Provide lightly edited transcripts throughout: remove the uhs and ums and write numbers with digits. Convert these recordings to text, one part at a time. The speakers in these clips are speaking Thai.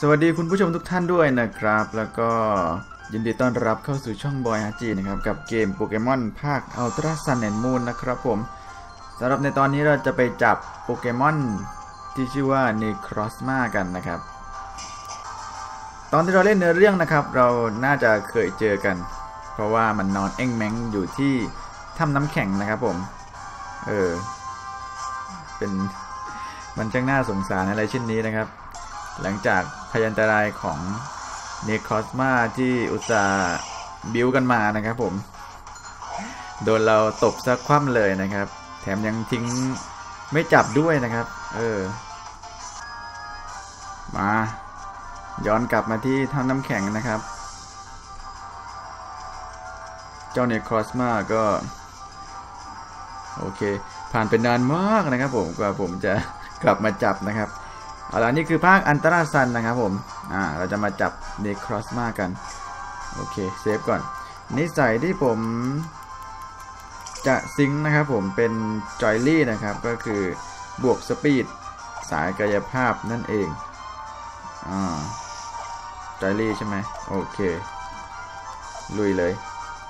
สวัสดีคุณผู้ชมทุกท่านด้วยนะครับแล้วก็ยินดีต้อนรับเข้าสู่ช่องบอยฮาจีนะครับกับเกมโปเกมอนภาค Ultra Sun and Moon นะครับผมสำหรับในตอนนี้เราจะไปจับโปเกมอนที่ชื่อว่า Necrozma กันนะครับตอนที่เราเล่นเนื้อเรื่องนะครับเราน่าจะเคยเจอกันเพราะว่ามันนอนเอ็งแมงอยู่ที่ถ้ำน้ำแข็งนะครับผมเป็นมันช่างน่าสงสารอะไรเช่นนี้นะครับหลังจากพยันตรายของเนครอสมาที่อุตส่าห์บิวกันมานะครับผมโดนเราตบซะคว่ำเลยนะครับแถมยังทิ้งไม่จับด้วยนะครับมาย้อนกลับมาที่ถ้ำน้ำแข็งนะครับเจ้าเนครอสมาก็โอเคผ่านเป็นนานมากนะครับผมกว่าผมจะกลับมาจับนะครับเอาล่ะนี่คือภาคอันตราซันนะครับผมเราจะมาจับเนครอสมากันโอเคเซฟก่อนนิสัยที่ผมจะซิงค์นะครับผมเป็นจอยลี่นะครับก็คือบวกสปีดสายกายภาพนั่นเองจอยลี่ใช่ไหมโอเคลุยเลย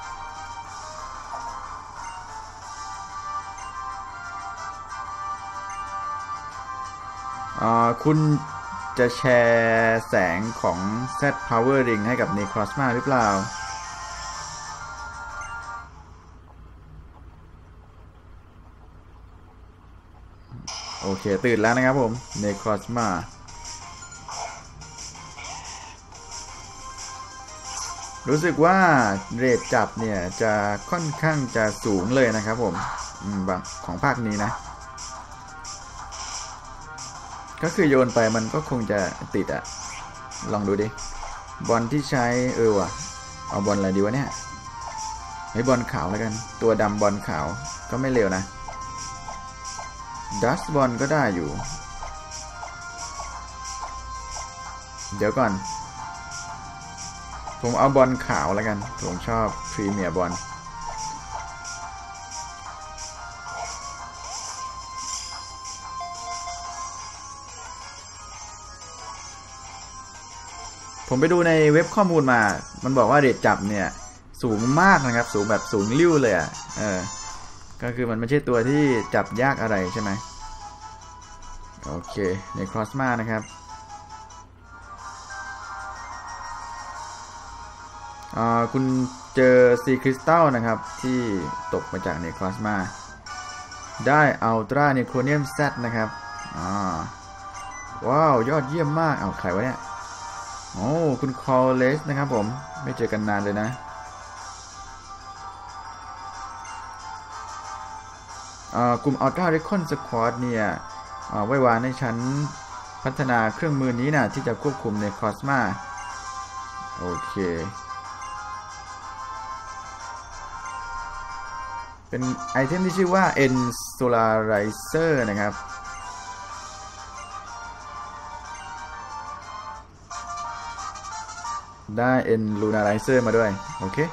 คุณจะแชร์แสงของ Z Power Ring ให้กับ Necrozma หรือเปล่าโอเคตื่นแล้วนะครับผม Necrozma รู้สึกว่าเรทจับเนี่ยจะค่อนข้างจะสูงเลยนะครับผมของภาคนี้นะก็คือโยนไปมันก็คงจะติดอะลองดูดิบอลที่ใช้ว่ะเอาบอลอะไรดีวะเนี่ยให้บอลขาวแล้วกันตัวดำบอลขาวก็ไม่เร็วนะดัสบอลก็ได้อยู่เดี๋ยวก่อนผมเอาบอลขาวแล้วกันผมชอบพรีเมียร์บอลผมไปดูในเว็บข้อมูลมามันบอกว่าเรทจับเนี่ยสูงมากนะครับสูงแบบสูงลิ่วเลยก็คือมันไม่ใช่ตัวที่จับยากอะไรใช่ไหมโอเคในครอสมานะครับคุณเจอซีคริสตัลนะครับที่ตกมาจากในครอสมาได้อัลตร้าเนโครเนียม Z นะครับว้าวยอดเยี่ยมมากเอาใครวะเนี่ยโอ้คุณคอลเลสนะครับผมไม่เจอกันนานเลยนะกลุ่ม Ultra Recon Squad เนี่ยไว้วางในชั้นพัฒนาเครื่องมือนี้นะที่จะควบคุมในคอสมาโอเคเป็นไอเทมที่ชื่อว่า Ensolarizer นะครับได้ Enlunarizer มาด้วยโอเค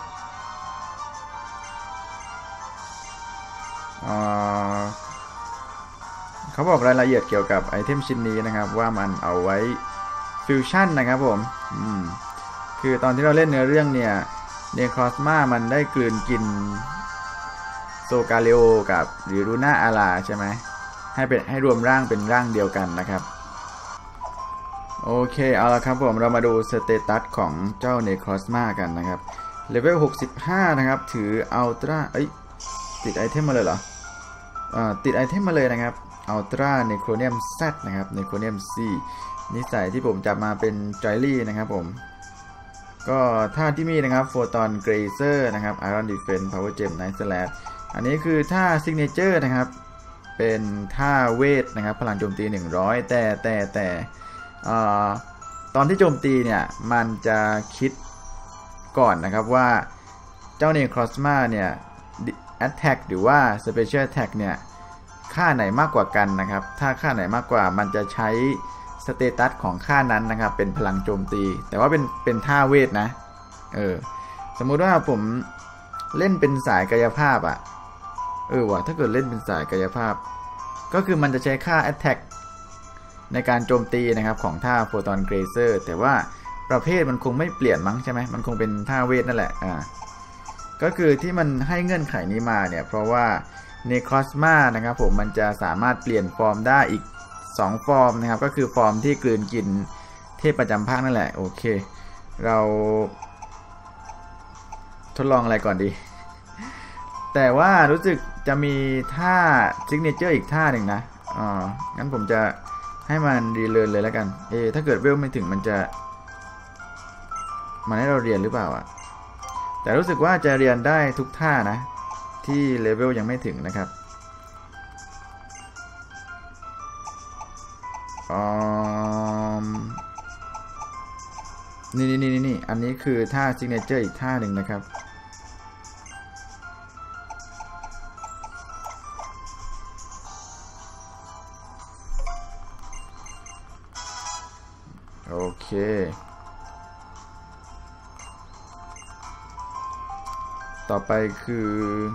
เขาบอกรายละเอียดเกี่ยวกับไอเทมชิ้นนี้นะครับว่ามันเอาไว้ฟิวชั่นนะครับผมคือตอนที่เราเล่นเนื้อเรื่องเนี่ยเนครอสมามันได้กลืนกินโซกาเลโอกับหรือรูน่าอาราใช่ไหมให้รวมร่างเป็นร่างเดียวกันนะครับโอเคเอาละครับผมเรามาดูสเตตัสของเจ้าเนครอสมากันนะครับเลเวล65นะครับถืออัลตร้าติดไอเทมมาเลยเหรอติดไอเทมมาเลยนะครับอัลตร้าเนโครเนียม Z นะครับเนโครเนียม C นิสัยที่ผมจับมาเป็นจอยลี่นะครับผมก็ท่าที่มีนะครับโฟตอนเกรเซอร์นะครับไอรอนดีเฟนส์พาวเวอร์เจมไนท์สแลชอันนี้คือท่าซิกเนเจอร์นะครับเป็นท่าเวทนะครับพลังโจมตี100แต่ตอนที่โจมตีเนี่ยมันจะคิดก่อนนะครับว่าเจ้าเนครอสมาเนี่ย Attack หรือว่า Special Attack เนี่ยค่าไหนมากกว่ากันนะครับถ้าค่าไหนมากกว่ามันจะใช้สเตตัสของค่านั้นนะครับเป็นพลังโจมตีแต่ว่าเป็นท่าเวทนะสมมุติว่าผมเล่นเป็นสายกายภาพว่ะถ้าเกิดเล่นเป็นสายกายภาพก็คือมันจะใช้ค่า Attack ในการโจมตีนะครับของท่าโฟตอนเกรเซอร์แต่ว่าประเภทมันคงไม่เปลี่ยนมั้งใช่ไหมมันคงเป็นท่าเวทนั่นแหละก็คือที่มันให้เงื่อนไขนี้มาเนี่ยเพราะว่าเนครอสมานะครับผมมันจะสามารถเปลี่ยนฟอร์มได้อีก2ฟอร์มนะครับก็คือฟอร์มที่กลืนกินเทพประจำภาคนั่นแหละโอเคเราทดลองอะไรก่อนดีแต่ว่ารู้สึกจะมีท่าซิกเนเจอร์อีกท่าหนึ่งนะงั้นผมจะให้มันรีเลิร์นเลยแล้วกันถ้าเกิดเวลไม่ถึงมันจะให้เราเรียนหรือเปล่าแต่รู้สึกว่าจะเรียนได้ทุกท่านะที่เลเวลยังไม่ถึงนะครับนี่อันนี้คือท่าซิกเนเจอร์อีกท่าหนึ่งนะครับโอเคต่อไปคือ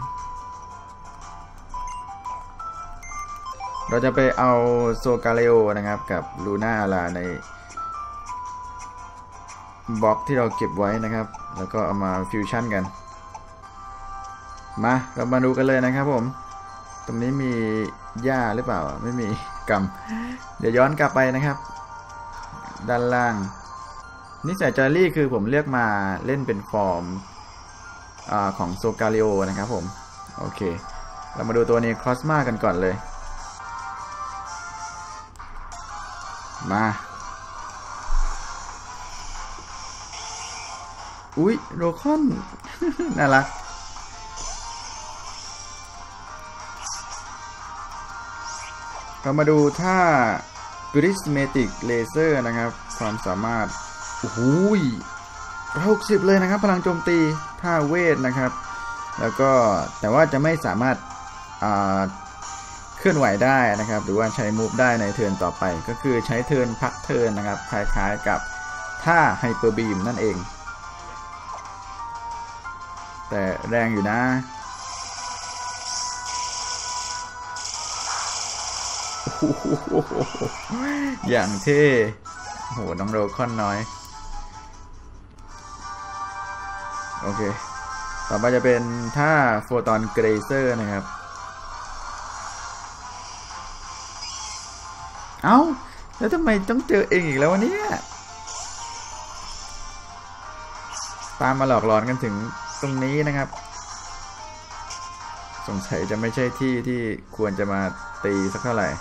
เราจะไปเอาโซกาเลโอนะครับกับลูน่าลาในบล็อกที่เราเก็บไว้นะครับแล้วก็เอามาฟิวชั่นกันเรามาดูกันเลยนะครับผมตรงนี้มีหญ้าหรือเปล่าไม่มีกำเดี๋ยวย้อนกลับไปนะครับด้านล่างนิสัยจารี่คือผมเลือกมาเล่นเป็นฟอร์มของโซกาลิโอนะครับผมโอเคเรามาดูตัวนี้คอสมากันก่อนเลยอุ๊ยโรคอน น่ารักเรามาดูท่า Prismatic Laser นะครับความสามารถโอ้โห60เลยนะครับพลังโจมตีท่าเวทนะครับแล้วก็แต่ว่าจะไม่สามารถเคลื่อนไหวได้นะครับหรือว่าใช้มูฟได้ในเทิร์นต่อไปก็คือใช้เทิร์นพักเทิร์นนะครับคล้ายๆกับท่าไฮเปอร์บีมนั่นเองแต่แรงอยู่นะอย่างเท่โหน้องโรคอนน้อยโอเคต่อไปจะเป็นท่าโฟตอนเกรเซอร์นะครับเอ้าแล้วทำไมต้องเจอเองอีกแล้ววะเนี่ยตามมาหลอกหลอนกันถึงตรงนี้นะครับสงสัยจะไม่ใช่ที่ควรจะมาตีสักเท่าไหร่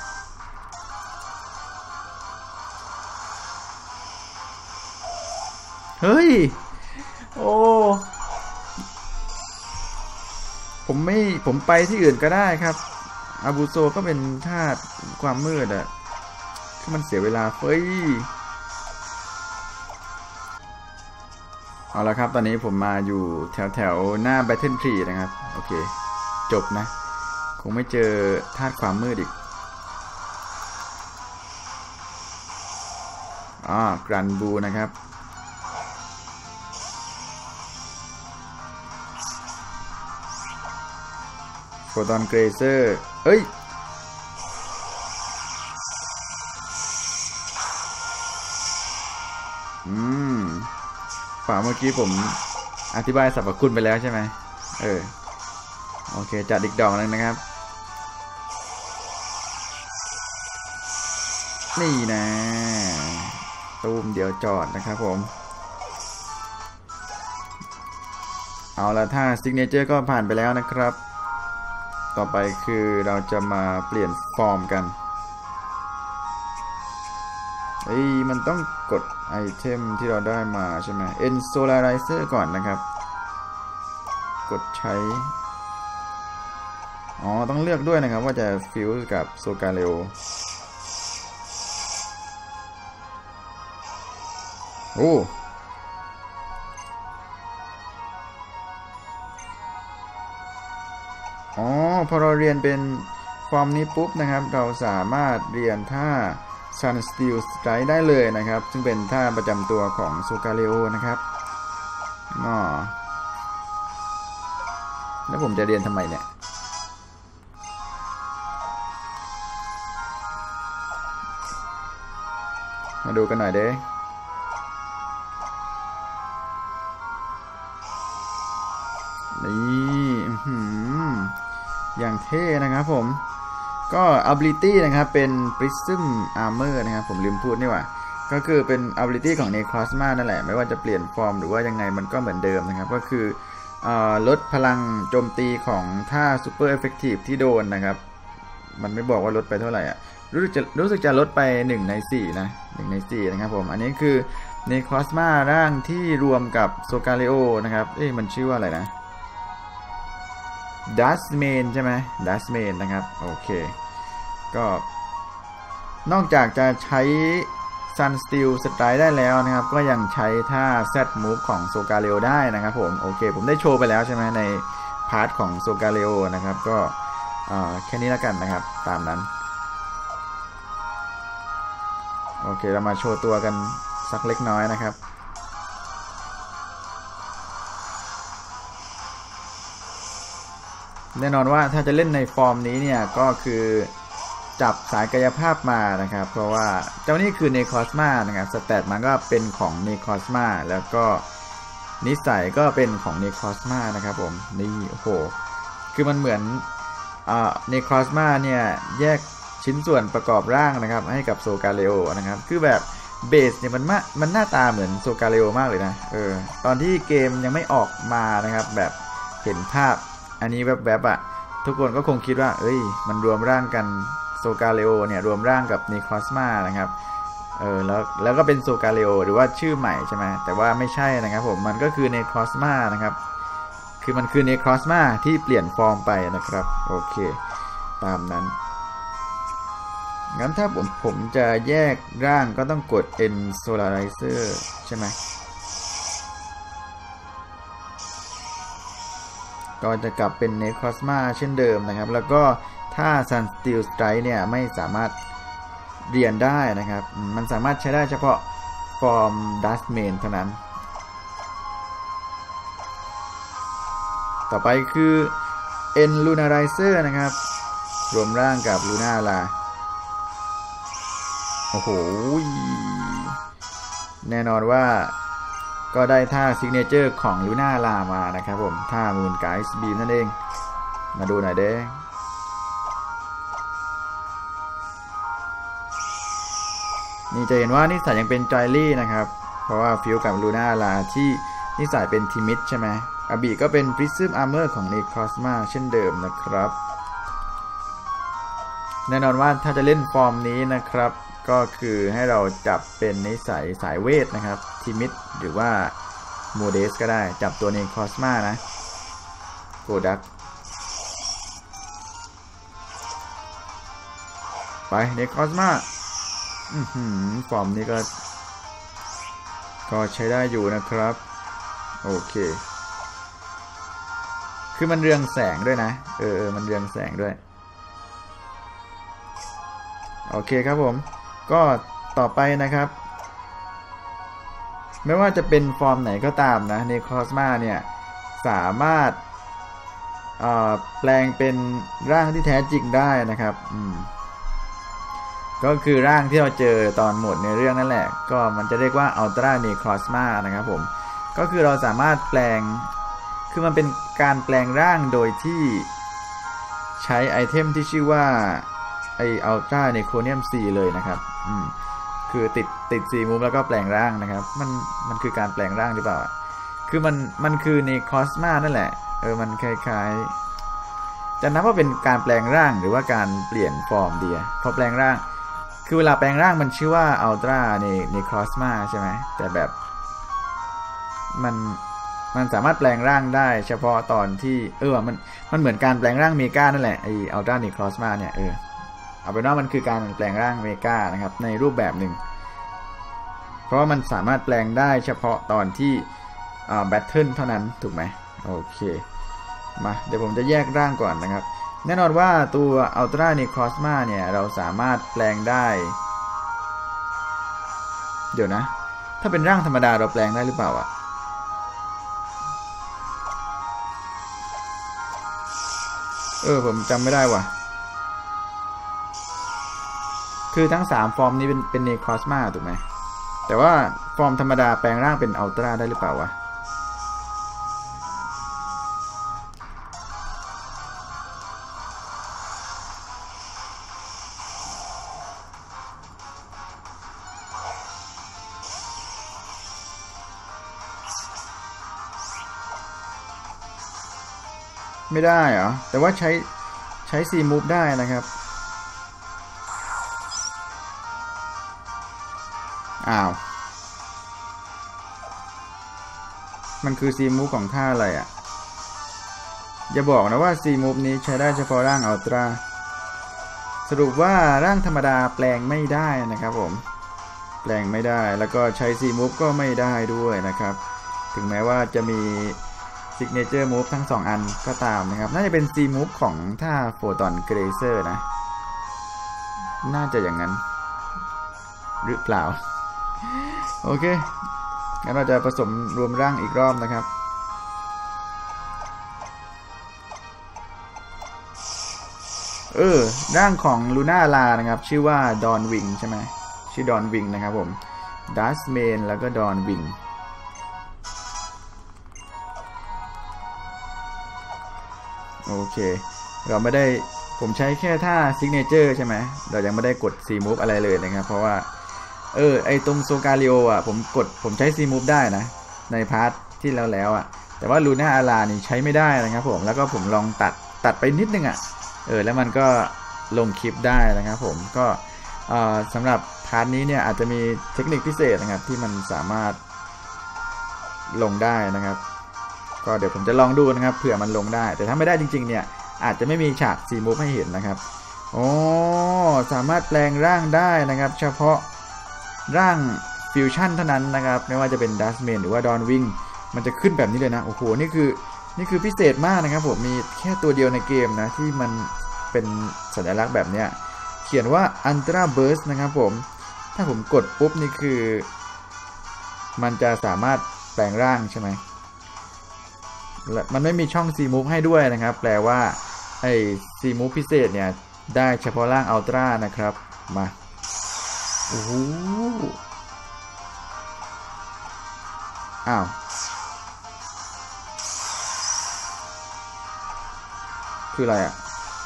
เฮ้ยโอ้ผมไปที่อื่นก็ได้ครับอาบูโซก็เป็นธาตุความมืดคือมันเสียเวลาเฟ้ยเอาละครับตอนนี้ผมมาอยู่แถวหน้า Battle Tree นะครับโอเคจบนะคงไม่เจอธาตุความมืดอีกกรันบูนะครับโฟตอนเกรเซอร์เอ้ยเมื่อกี้ผมอธิบายสรรพคุณไปแล้วใช่ไหมโอเคจัดอีกดอกนึงนะครับนี่นะตูมเดี๋ยวจอดนะครับผมเอาละท่าซิกเนเจอร์ก็ผ่านไปแล้วนะครับต่อไปคือเราจะมาเปลี่ยนฟอร์มกันมันต้องกดไอเทมที่เราได้มาใช่ไหม Ensolarizer ก่อนนะครับกดใช้ต้องเลือกด้วยนะครับว่าจะฟิวกับโซกาเลโอพอเราเรียนเป็นฟอร์มนี้ปุ๊บนะครับเราสามารถเรียนท่า Sun Steel Strike ได้เลยนะครับซึ่งเป็นท่าประจำตัวของโซกาเลโอนะครับแล้วผมจะเรียนทำไมเนี่ยมาดูกันหน่อยเด้นี่อย่างเท่นะครับผมก็ ability นะครับเป็น prism armor นะครับผมลืมพูดนี่หว่าก็คือเป็น ability ของ Necrozma นั่นแหละไม่ว่าจะเปลี่ยนฟอร์มหรือว่ายังไงมันก็เหมือนเดิมนะครับก็คือลดพลังโจมตีของท่า super effective ที่โดนนะครับมันไม่บอกว่าลดไปเท่าไหร่อ่ะรู้สึกจะลดไป1 ใน 4นะ1 ใน 4นะครับผมอันนี้คือ Necrozma ร่างที่รวมกับ Solgaleo นะครับมันชื่อว่าอะไรนะDustmane ใช่ไหม Dustmane นะครับโอเคก็นอกจากจะใช้ Sun Steel Strike ได้แล้วนะครับก็ยังใช้ท่า Z Move ของ Solgaleo ได้นะครับผมโอเคผมได้โชว์ไปแล้วใช่ไหมในพาร์ทของ Solgaleo นะครับก็แค่นี้แล้วกันนะครับตามนั้นโอเคเรามาโชว์ตัวกันสักเล็กน้อยนะครับแน่นอนว่าถ้าจะเล่นในฟอร์มนี้เนี่ยก็คือจับสายกายภาพมานะครับเพราะว่าเจ้านี่คือ Necrozma นะครับสเตตมันก็เป็นของ Necrozma แล้วก็นิสัยก็เป็นของ Necrozma นะครับผมนี่โอ้โหคือมันเหมือนNecrozma เนี่ยแยกชิ้นส่วนประกอบร่างนะครับให้กับ Solgaleo นะครับคือแบบเบสเนี่ยมันหน้าตาเหมือน Solgaleo มากเลยนะตอนที่เกมยังไม่ออกมานะครับแบบเห็นภาพอันนี้แวบๆทุกคนก็คงคิดว่ามันรวมร่างกันSolgaleoเนี่ยรวมร่างกับ Necrozma นะครับแล้วก็เป็น Solgaleo หรือว่าชื่อใหม่ใช่ไหมแต่ว่าไม่ใช่นะครับผมมันก็คือ Necrozma นะครับคือมันคือ Necrozma ที่เปลี่ยนฟอร์มไปนะครับโอเคตามนั้นงั้นถ้าผมจะแยกร่างก็ต้องกด Ensolarizer ใช่ไหมก็จะกลับเป็น Necrozma เช่นเดิมนะครับแล้วก็ถ้า Sun Steel Strike เนี่ยไม่สามารถเรียนได้นะครับมันสามารถใช้ได้เฉพาะฟอร์ม Dustmane เท่านั้นต่อไปคือ Enlunarizer นะครับรวมร่างกับ Lunala โอ้โหแน่นอนว่าก็ได้ท่า Signature ของ Lunala มานะครับผมท่า Moongeist Beam นั่นเองมาดูหน่อยเด้นี่จะเห็นว่านิสัยยังเป็นจอยลี่นะครับเพราะว่าฟิวกับ Lunala ที่นิสัยเป็นทิมิดใช่ไหมอาบีก็เป็น Prism Armor ของ Necrozma เช่นเดิมนะครับแน่นอนว่าถ้าจะเล่นฟอร์มนี้นะครับก็คือให้เราจับเป็นนิสัยสายเวทนะครับทิมิดหรือว่าโมเดสก็ได้จับตัว Necrozma นะโกดักไป Necrozmaฟอร์มนี้ก็ใช้ได้อยู่นะครับโอเคคือมันเรืองแสงด้วยนะมันเรืองแสงด้วยโอเคครับผมก็ต่อไปนะครับไม่ว่าจะเป็นฟอร์มไหนก็ตามนะ Necrozma เนี่ยสามารถแปลงเป็นร่างที่แท้จริงได้นะครับก็คือร่างที่เราเจอตอนหมดในเรื่องนั่นแหละก็มันจะเรียกว่า Ultra Necrozma นะครับผมก็คือเราสามารถแปลงคือมันเป็นการแปลงร่างโดยที่ใช้ไอเทมที่ชื่อว่าUltra Necronium C เลยนะครับคือติด4มุมแล้วก็แปลงร่างนะครับมันคือการแปลงร่างหรือเปล่าคือมันคือ Necrozma นั่นแหละมันคล้ายๆจะนับว่าเป็นการแปลงร่างหรือว่าการเปลี่ยนฟอร์มดีพอแปลงร่างคือเวลาแปลงร่างมันชื่อว่า Ultra Necrozma ใช่ไหมแต่แบบมันสามารถแปลงร่างได้เฉพาะตอนที่มันเหมือนการแปลงร่างเมกานั่นแหละUltra Necrozma เนี่ยเอาเป็นว่ามันคือการแปลงร่างเมกานะครับในรูปแบบหนึ่งเพราะว่ามันสามารถแปลงได้เฉพาะตอนที่แบทเทิลเท่านั้นถูกไหมโอเคมาเดี๋ยวผมจะแยกร่างก่อนนะครับแน่นอนว่าตัว Ultra Necrozma เนี่ยเราสามารถแปลงได้เดี๋ยวนะถ้าเป็นร่างธรรมดาเราแปลงได้หรือเปล่าผมจำไม่ได้ว่ะคือทั้ง3ฟอร์มนี้เป็นNecrozmaถูกไหมแต่ว่าฟอร์มธรรมดาแปลงร่างเป็นอัลตร้าได้หรือเปล่าวะไม่ได้เหรอแต่ว่าใช้ซีมูฟได้นะครับอ้าวมันคือซีมูฟของท่าอะไรอ่ะอย่าบอกนะว่าซีมูฟนี้ใช้ได้เฉพาะร่างอัลตร้าสรุปว่าร่างธรรมดาแปลงไม่ได้นะครับผมแปลงไม่ได้แล้วก็ใช้ซีมูฟก็ไม่ได้ด้วยนะครับถึงแม้ว่าจะมีSignature Move ทั้ง2อันก็ตามนะครับน่าจะเป็น C Move ของท่า Photon Grazer นะน่าจะอย่างนั้นหรือเปล่าโอเคงั้นเราจะผสมรวมร่างอีกรอบนะครับร่างของลูน่าลานะครับชื่อว่าดอนวิงใช่ไหมชื่อดอนวิงนะครับผมดัสเมนแล้วก็ดอนวิงโอเคเราไม่ได้ผมใช้แค่ท่า Signature ใช่ไหมเรายังไม่ได้กด C Move อะไรเลยนะครับเพราะว่าไอตรงโซกาลิโออ่ะผมใช้ C Move ได้นะในพาร์ทที่แล้วอ่ะแต่ว่าลูน่าอารานี่ใช้ไม่ได้นะครับผมแล้วก็ผมลองตัดไปนิดนึงอ่ะแล้วมันก็ลงคลิปได้นะครับผมก็สำหรับพาร์ทนี้เนี่ยอาจจะมีเทคนิคพิเศษนะครับที่มันสามารถลงได้นะครับก็เดี๋ยวผมจะลองดูนะครับเผื่อมันลงได้แต่ถ้าไม่ได้จริงๆเนี่ยอาจจะไม่มีฉากซีมูฟให้เห็นนะครับสามารถแปลงร่างได้นะครับเฉพาะร่างฟิวชั่นเท่านั้นนะครับไม่ว่าจะเป็นดัสเมนหรือว่าดอนวิงมันจะขึ้นแบบนี้เลยนะโอ้โหนี่คือพิเศษมากนะครับผมมีแค่ตัวเดียวในเกมนะที่มันเป็นสัญลักษณ์แบบเนี้ยเขียนว่า Ultra Burst นะครับผมถ้าผมกดปุ๊บนี่คือมันจะสามารถแปลงร่างใช่ไหมมันไม่มีช่อง C Move ให้ด้วยนะครับแปลว่าไอ้ C Move พิเศษเนี่ยได้เฉพาะร่างอัลตร้านะครับมาโอ้โหอ้าวคืออะไรอ่ะ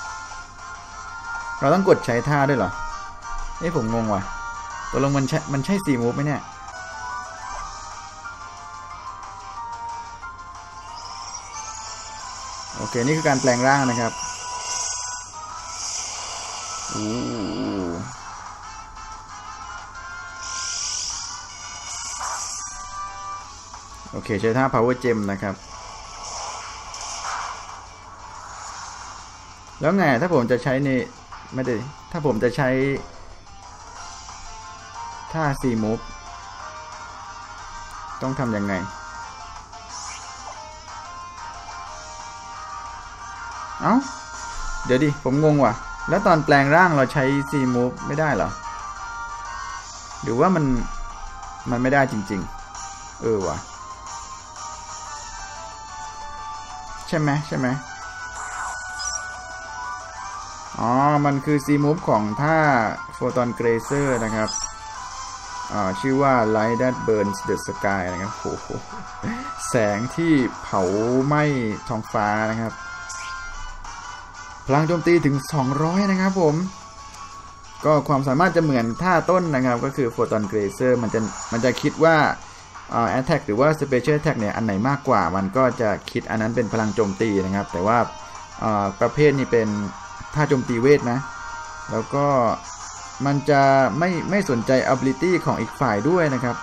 เราต้องกดใช้ท่าด้วยเหรอผมงงว่ะตกลงมันใช่ C Move ไหมเนี่ยโอเคนี่คือการแปลงร่างนะครับโอเคใช้ท่า Power Gem นะครับแล้วไงถ้าผมจะใช้ในไม่ได้ถ้าผมจะใช้ท่า C Move ต้องทำยังไงเอ้าเดี๋ยวดิผมงงว่ะแล้วตอนแปลงร่างเราใช้ C Move ไม่ได้เหรอหรือว่ามันไม่ได้จริงๆว่ะใช่ไหมมันคือ C Move ของท่า Photon Grazer นะครับชื่อว่า Light That Burns the Sky นะครับโอ้โหแสงที่เผาไหม้ท้องฟ้านะครับพลังโจมตีถึง200นะครับผมก็ความสามารถจะเหมือนท่าต้นนะครับก็คือ Photon Grazer มันจะคิดว่าAttack หรือว่า Special Attack เนี่ยอันไหนมากกว่ามันก็จะคิดอันนั้นเป็นพลังโจมตีนะครับแต่ว่าประเภทนี้เป็นท่าโจมตีเวทนะแล้วก็มันจะไม่สนใจ ability ของอีกฝ่ายด้วยนะครับ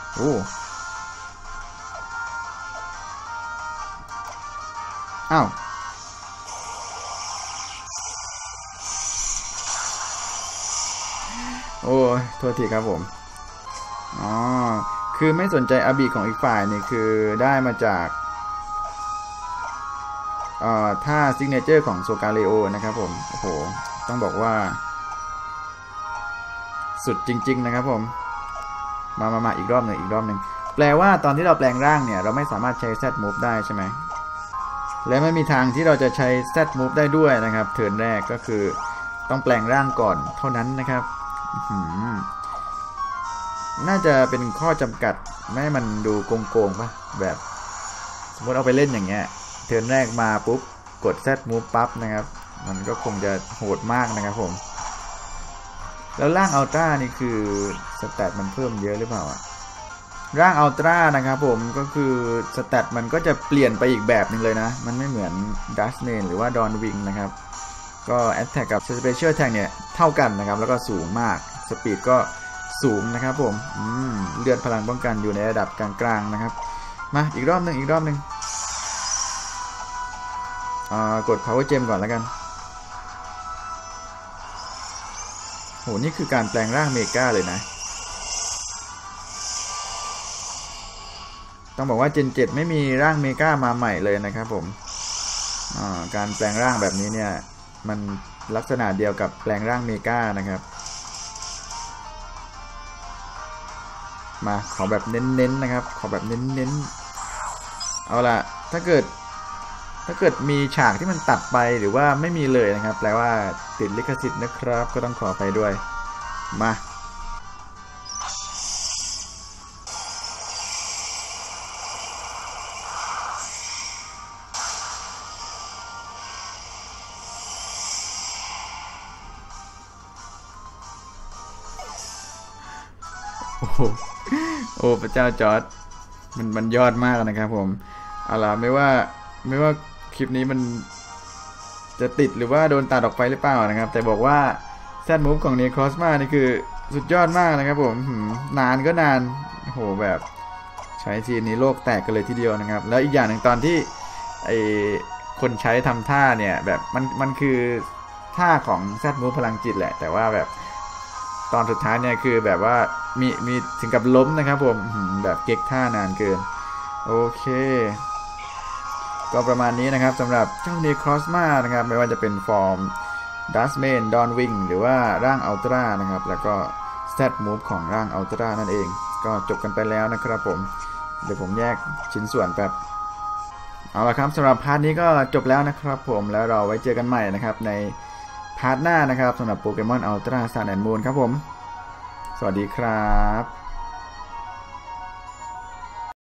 อ้าวโอ้โทษทีครับผมคือไม่สนใจอาบีของอีกฝ่ายนี่คือได้มาจากท่า Signature ของโซกาเลโอนะครับผมโอ้โหต้องบอกว่าสุดจริงๆนะครับผมมาอีกรอบหนึ่งแปลว่าตอนที่เราแปลงร่างเนี่ยเราไม่สามารถใช้ Z Move ได้ใช่ไหมและไม่มีทางที่เราจะใช้ Z Move ได้ด้วยนะครับเทิร์นแรกก็คือต้องแปลงร่างก่อนเท่านั้นนะครับน่าจะเป็นข้อจำกัดไม่ให้มันดูโกงๆปะแบบสมมติเอาไปเล่นอย่างเงี้ยเทิร์นแรกมาปุ๊บกด Z move ปั๊บนะครับมันก็คงจะโหดมากนะครับผมแล้วร่างอัลตร้านี่คือสแตทมันเพิ่มเยอะหรือเปล่าอะร่างอัลตร้านะครับผมก็คือสแตทมันก็จะเปลี่ยนไปอีกแบบนึงเลยนะมันไม่เหมือนดัชเมนหรือว่าดอนวิงนะครับก็แอตแทกกับสเปเชียลแทงเนี่ยเท่ากันนะครับแล้วก็สูงมากสปีดก็สูงนะครับผมเลือดพลังป้องกันอยู่ในระดับกลางๆนะครับมาอีกรอบหนึ่งกด power gem ก่อนแล้วกันโหนี่คือการแปลงร่างเมกาเลยนะต้องบอกว่าเจน7ไม่มีร่างเมกามาใหม่เลยนะครับผมการแปลงร่างแบบนี้เนี่ยมันลักษณะเดียวกับแปลงร่างเมกานะครับมาขอแบบเน้นๆนะครับขอแบบเน้นๆเอาล่ะถ้าเกิดมีฉากที่มันตัดไปหรือว่าไม่มีเลยนะครับแปลว่าติดลิขสิทธิ์นะครับก็ต้องขอไปด้วยมาโอ้พระเจ้าจอร์จมันยอดมากนะครับผมเอาล่ะไม่ว่าคลิปนี้มันจะติดหรือว่าโดนตัดออกไปหรือเปล่านะครับแต่บอกว่าแซดมูฟของเนครอสมานี่คือสุดยอดมากนะครับผมนานก็นานโอ้โหแบบใช้ซีนนี้โลกแตกกันเลยทีเดียวนะครับแล้วอีกอย่างหนึ่งตอนที่ไอคนใช้ทำท่าเนี่ยแบบมันคือท่าของแซดมูฟพลังจิตแหละแต่ว่าแบบตอนสุดท้ายเนี่ยคือแบบว่ามีถึงกับล้มนะครับผมแบบเก๊กท่านานเกินโอเคก็ประมาณนี้นะครับสำหรับเจ้าเนครอสมานะครับไม่ว่าจะเป็นฟอร์มดัสเมนดอนวิงหรือว่าร่างอัลตร้านะครับแล้วก็สเตตมูฟของร่างอัลตร้านั่นเองก็จบกันไปแล้วนะครับผมเดี๋ยวผมแยกชิ้นส่วนแป๊บเอาละครับสำหรับพาร์ทนี้ก็จบแล้วนะครับผมแล้วเราไว้เจอกันใหม่นะครับในพาร์ทหน้านะครับสำหรับโปเกมอนอัลตร้าซันแอนด์มูนครับผมสวัสดีครับ